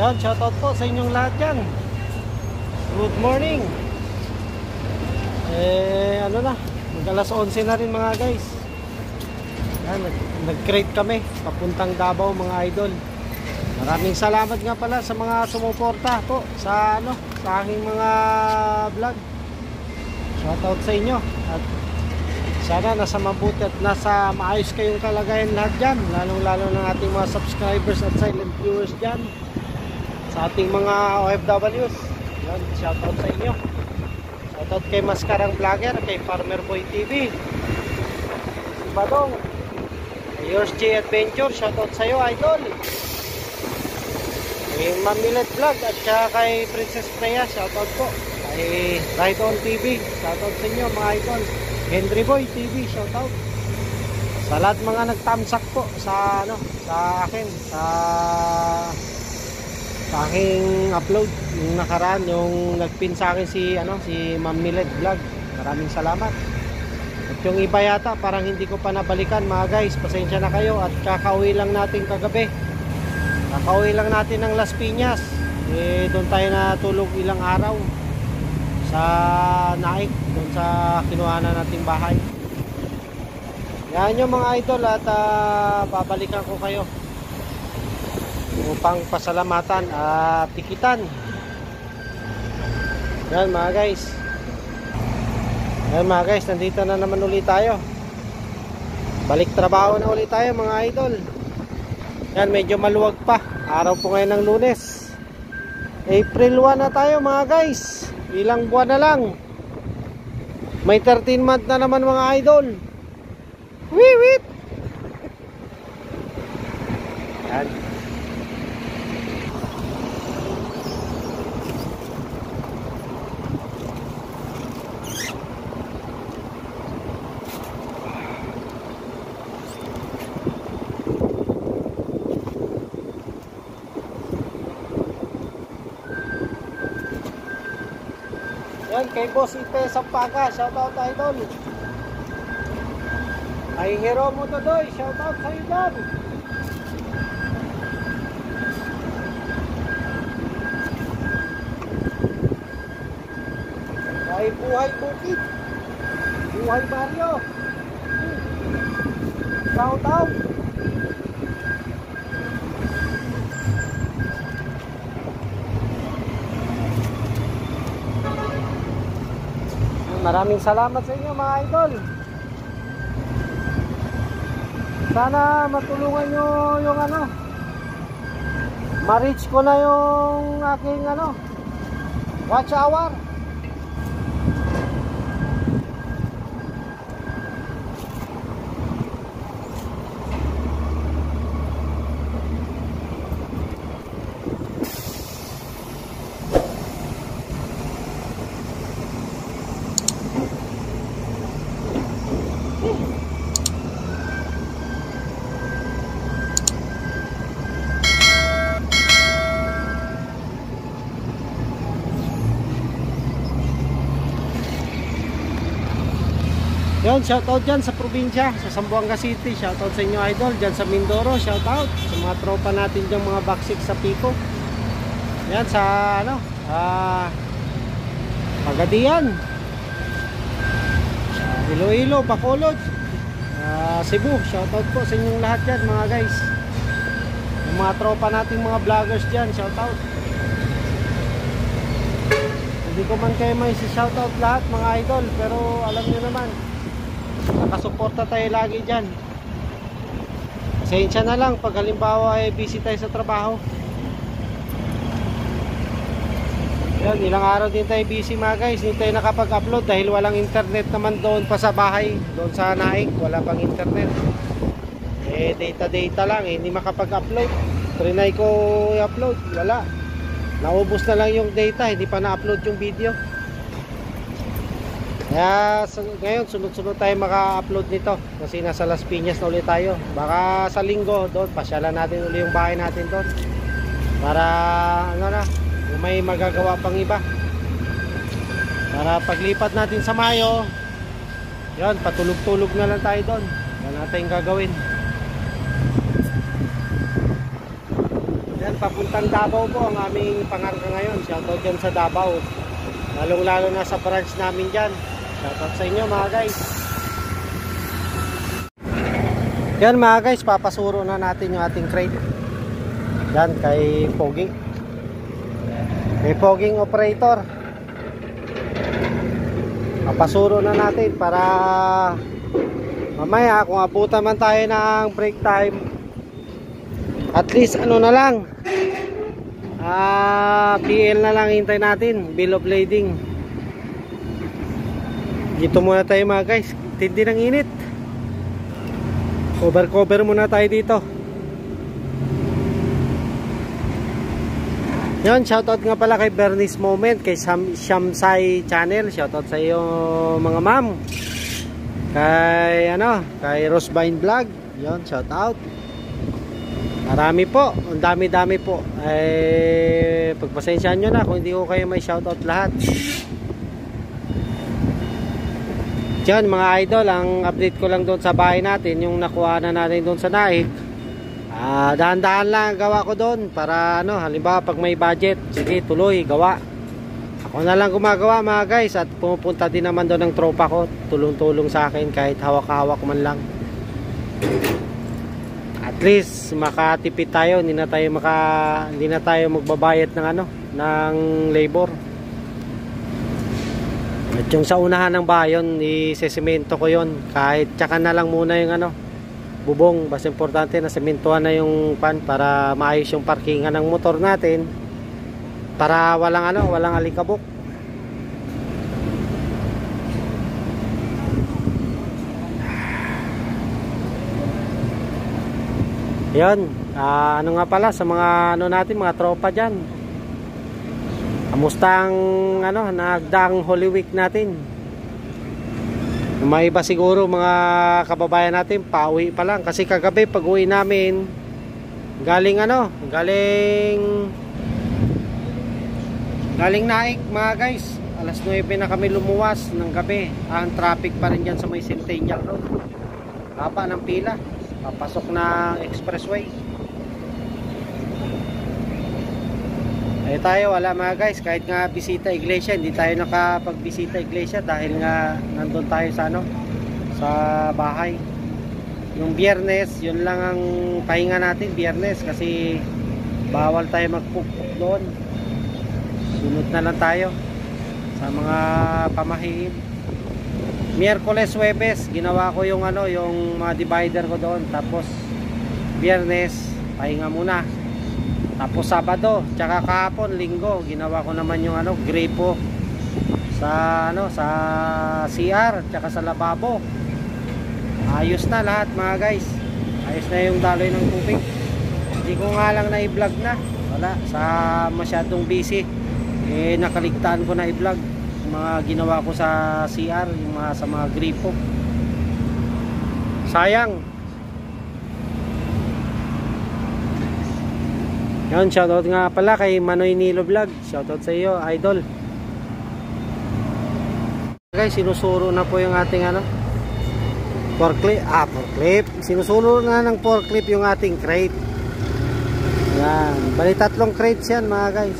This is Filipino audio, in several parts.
Yan, shoutout po sa inyong lahat dyan. Good morning. Ano na, mag alas 11 na rin mga guys. Yan, nag-crate kami papuntang Davao mga idol. Maraming salamat nga pala sa mga sumuporta po sa sa aking mga vlog. Shoutout sa inyo. At sana nasa mabuti at nasa maayos kayong kalagayan lahat dyan, lalong-lalo ng ating mga subscribers at silent viewers dyan, sa ating mga OFWs. Yan, shoutout sa inyo. Shoutout kay Maskarang Vlogger, kay Farmer Boy TV, si Badong, kay Yours J Adventure, shoutout sa iyo idol. Kay Mamilet Vlog at saka kay Princess Freya, shoutout po. Kay Right On TV, shoutout sa inyo mga idol. Henry Boy TV, shoutout sa lahat mga nagtamsak po sa sa akin, sa aking upload yung nakaraan, yung nagpin sa akin si Ma'am Miled Vlog. Maraming salamat. At yung iba yata parang hindi ko pa nabalikan mga guys, pasensya na kayo. At kakauwi lang natin kagabi, kakauwi lang natin ng Las Piñas. Doon tayo natulog ilang araw sa Naik, doon sa kinuhanan nating bahay. Yan yung mga idol. At babalikan ko kayo upang pasalamatan at tikitan. Yan mga guys. Yan mga guys, nandito na naman ulit tayo. Balik trabaho na ulit tayo mga idol. Yan, medyo maluwag pa. Araw po ngayon ng Lunes, April 1 na tayo mga guys. Ilang buwan na lang, may 13 month na naman mga idol. Wiwit. Yan. Yan, kay Boss Ipe Sampaga, shoutout idol. Kay Hero Motodoy, shoutout sa iyo dyan. Kay Buhay Bukid, Buhay Mario, shoutout. Maraming salamat sa inyo mga idol. Sana matulungan nyo yung ma-reach ko na yung aking watch hour. Yun, shoutout dyan sa probinsya, sa Zamboanga City. Shoutout sa inyo idol. Dyan sa Mindoro, shoutout sa mga tropa natin dyan, mga baksik sa Pico. Yan sa Pagadian, Iloilo, Bacolod, Cebu. Shoutout po sa inyong lahat dyan mga guys. Yung mga tropa natin, mga vloggers dyan, shoutout. Hindi ko man kayo may shoutout lahat mga idol, pero alam nyo naman, nakasuporta tayo lagi dyan. Pasensya na lang pag halimbawa ay busy tayo sa trabaho. Yan, ilang araw din tayo busy mga guys, hindi tayo nakapag-upload dahil walang internet naman doon pa sa bahay. Doon sa Naik, wala pang internet. Data lang, hindi makapag-upload. Trinay ko i-upload, wala. Naubos na lang yung data, hindi pa na-upload yung video. Kaya ngayon sunod-sunod tayo maka-upload nito kasi nasa Las Piñas na ulit tayo. Baka sa linggo doon pasyalan natin ulit yung bahay natin doon para kung may magagawa pang iba, para paglipat natin sa Mayo, yan, patulog-tulog na lang tayo doon. Yan natin gagawin. Yan, papuntang Davao po ang aming pangarga ngayon. Shoutout dyan sa Davao, lalong lalo na sa branch namin dyan. Shoutout sa inyo mga guys. Yan mga guys, papasuro na natin yung ating crate. Yan kay Pogi, may Poging operator. Papasuro na natin para mamaya kung abutan man tayo ng break time, at least ano na lang, PL na lang hintay natin, bill of lading. Dito muna tayo mga guys, tindi ng init. Cover muna tayo dito. Yon, shoutout nga pala kay Bernice Moment, kay Shamsai Channel. Shoutout sa iyo mga ma'am. Kay Rosebine Vlog. Yon, shoutout. Marami po, ang dami-dami po. Pagpasensyahan nyo na kung hindi ko kayo may shoutout lahat. Diyan mga idol, ang update ko lang doon sa bahay natin, yung nakuha na natin doon sa Naik. Dahan-dahan lang gawa ko doon para halimbawa pag may budget, sige tuloy gawa. Ako na lang gumagawa mga guys, at pumupunta din naman doon ng tropa ko, tulong-tulong sa akin kahit hawak-hawak man lang. At least makatipid tayo, hindi na tayo magbabayad ng labor. At yung sa unahan ng bayon, isesemento ko yon, kahit tsaka na lang muna yung bubong. Basta importante na sementuhan na yung pan para maayos yung parkingan ng motor natin, para walang alikabok. Yan, nga pala sa mga natin, mga tropa dyan, kamusta ang nagdaang Holy Week natin? May iba siguro mga kababayan natin pauwi pa lang, kasi kagabi pag uwi namin galing Naik mga guys, alas 9 na kami lumuwas ng gabi. Ang traffic pa rin dyan sa may Centennial Road, haba ng pila papasok na expressway. Tayo wala mga guys, kahit nga bisita iglesia, hindi tayo nakapagbisita iglesia dahil nga nandun tayo sa bahay. Yung Biyernes, yun lang ang pahinga natin, Biyernes, kasi bawal tayo magpukpuk doon. Sunod na lang tayo sa mga pamahiin. Miyerkules, Huwebes, ginawa ko yung mga divider ko doon. Tapos Biyernes, pahinga muna. Tapos Sabado, tsaka kahapon, Linggo, ginawa ko naman yung gripo sa CR, tsaka sa lababo. Ayos na lahat mga guys. Ayos na yung daloy ng tubig. Hindi ko nga lang na-i-vlog na. Wala, sa masyadong busy. Nakaligtaan ko na i-vlog yung mga ginawa ko sa CR, yung sa mga gripo. Sayang. Yan, shoutout nga pala kay Manoy Nilo Vlog. Shoutout sa iyo, idol. Guys, sinusuro na po yung ating forklift. Sinusuro na ng forklift yung ating crate. Yan, bali 3 crates yan mga guys.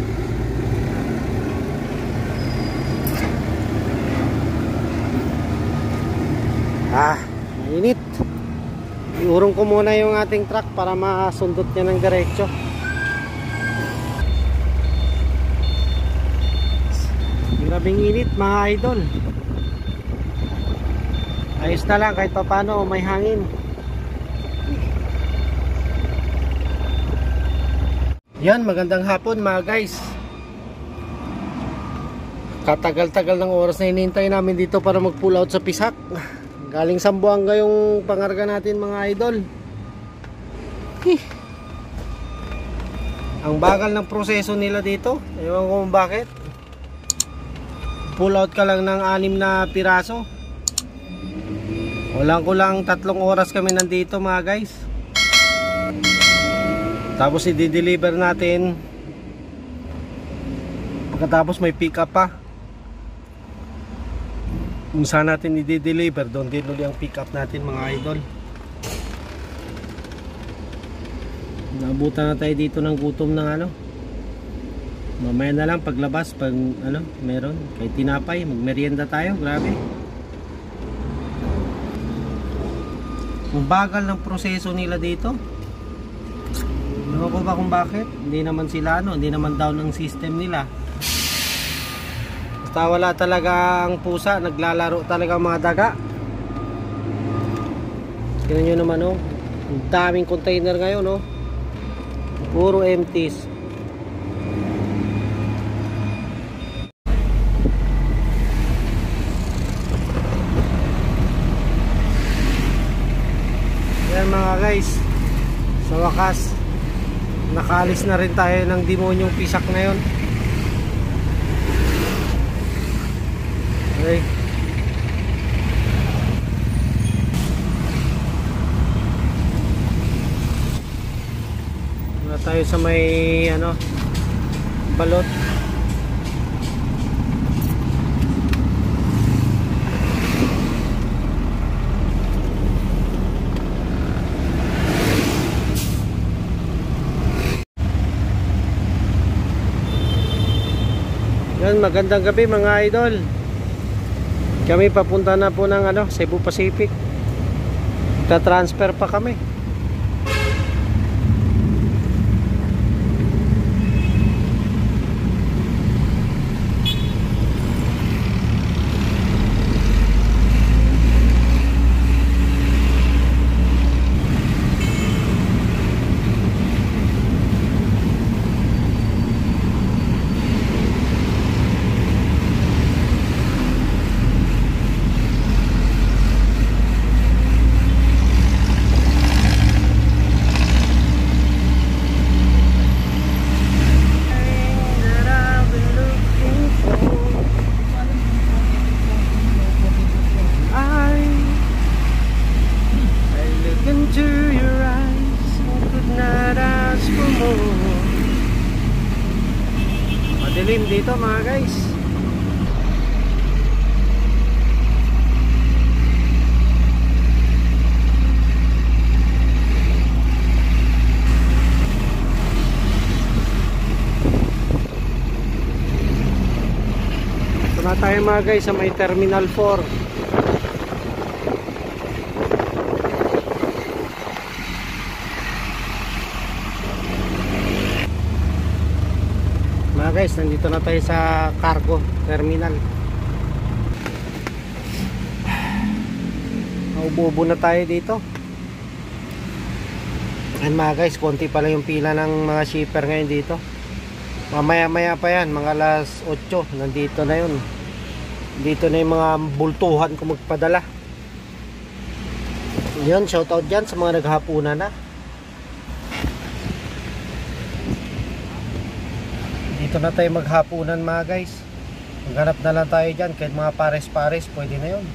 Mainit. Iurong ko muna yung ating truck para masundot niya ng diretso. Grabing init mga idol. Ayos na lang kahit papano may hangin. Yan, magandang hapon mga guys. Katagal-tagal ng oras na hinihintay namin dito para mag pull out sa Pisak. Galing Sambuanga yung pangarga natin mga idol. Ang bagal ng proseso nila dito, ewan ko kung bakit. Pull out ka lang ng 6 na piraso. Kulang 3 oras kami nandito mga guys. Tapos i-deliver natin. Pagkatapos may pick up pa. Kung saan natin i-deliver, doon din ulit ang pick up natin mga idol. Naabutan na tayo dito ng gutom ng ano. Mamaya na lang paglabas pag ano, meron kahit tinapay, magmerienda tayo. Grabe. Ang bagal ng proseso nila dito. Ewan ko ba kung bakit. Hindi naman sila ano, hindi naman down ang system nila. Basta wala talaga ang pusa, naglalaro talaga ang mga daga. Tingnan nyo naman oh, ang daming container ngayon oh. Puro empties. Yan mga guys, sa wakas nakaalis na rin tayo ng demonyong pisak na yun. Okay. Wala tayo sa may ano, balot. Yan, magandang gabi mga idol. Kami papunta na po ng ano, Cebu Pacific. Ta-transfer pa kami. Madilim dito mga guys. Ito na tayo mga guys sa may Terminal 4. Mga guys, nandito na tayo sa cargo terminal. Naubo na tayo dito. And mga guys, konti pala yung pila ng mga shipper ngayon dito. Mamaya maya pa yan, mga alas 8 nandito na yun. Dito na yung mga bultuhan kung magpadala. Yun, shoutout dyan sa mga naghapunan na. Dito na tayo maghapunan mga guys. Maghanap na lang tayo dyan. Kahit mga pares-pares, pwede na yun.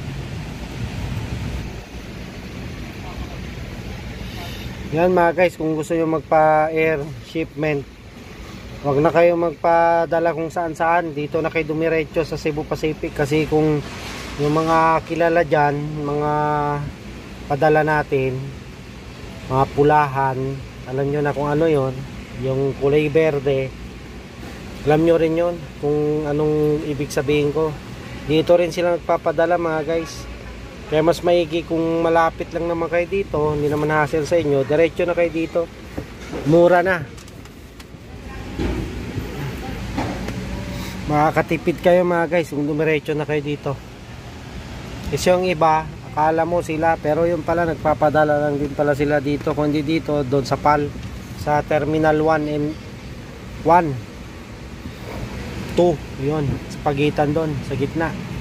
Yan mga guys, kung gusto nyo magpa-air shipment, wag na kayo magpadala kung saan-saan. Dito na kayo dumiretso sa Cebu Pacific. Kasi kung yung mga kilala dyan, mga padala natin, mga pulahan, alam nyo na kung ano yon, yung kulay berde. Alam nyo rin yun kung anong ibig sabihin ko. Dito rin sila nagpapadala mga guys. Kaya mas maigi kung malapit lang naman kayo dito, hindi naman hassle sa inyo, diretso na kayo dito. Mura na. Makakatipid kayo mga guys kung dumiretso na kayo dito. Kasi yung iba, akala mo sila, pero yung pala nagpapadala lang din pala sila dito. Kung hindi dito, doon sa PAL, sa Terminal 1 and 1 2, yun, sa pagitan doon, sa gitna.